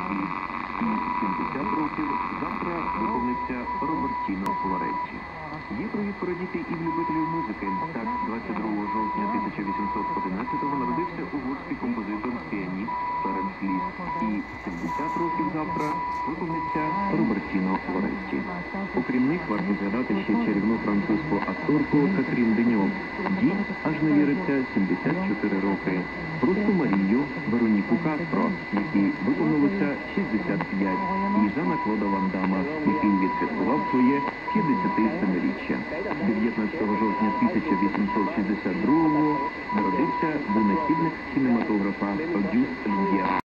світ. І 70 років завтра виповниться Робертіно Флоренчі. Є привід порадіти і в любителів музики. Так, 22 жовтня 1811-го народився угорський композитор, піаніст Ференц Ліст. І 70 років завтра виповниться Робертіно Флоренчі. Окрім них, варто згадати ще чарівну французьку акторку Катрін Деньов. Їй, аж не віриться, 74 роки. Просто Марію Вероніку Кастро, якій виповнилося 65, і Жана Клода Ван Дамма, який відсвяткував своє 57-річчя. 19 жовтня 1862-го народився винахідник кінематографа Огюст Люм'єр.